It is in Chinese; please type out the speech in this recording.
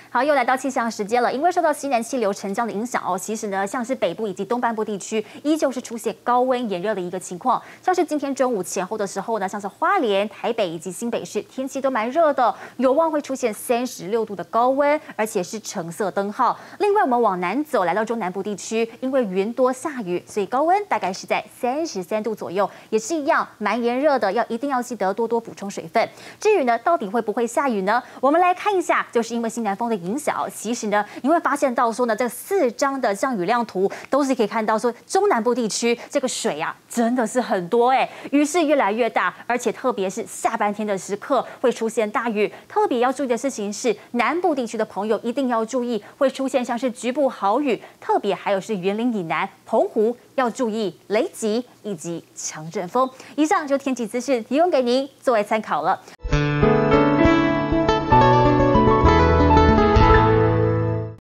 好，又来到气象时间了。因为受到西南气流沉降的影响其实呢，像是北部以及东半部地区，依旧是出现高温炎热的一个情况。像是今天中午前后的时候呢，像是花莲、台北以及新北市，天气都蛮热的，有望会出现36度的高温，而且是橙色灯号。另外，我们往南走，来到中南部地区，因为云多下雨，所以高温大概是在33度左右，也是一样蛮炎热的，一定要记得多多补充水分。至于呢，到底会不会下雨呢？我们来看一下，就是因为西南风的影响，其实呢，你会发现到说呢，这4张的降雨量图都是可以看到说，中南部地区这个水真的是很多雨势越来越大，而且特别是下半天的时刻会出现大雨。特别要注意的事情是，南部地区的朋友一定要注意，会出现像是局部豪雨，特别还有是园林以南、澎湖要注意雷击以及强阵风。以上就天气资讯提供给您作为参考了。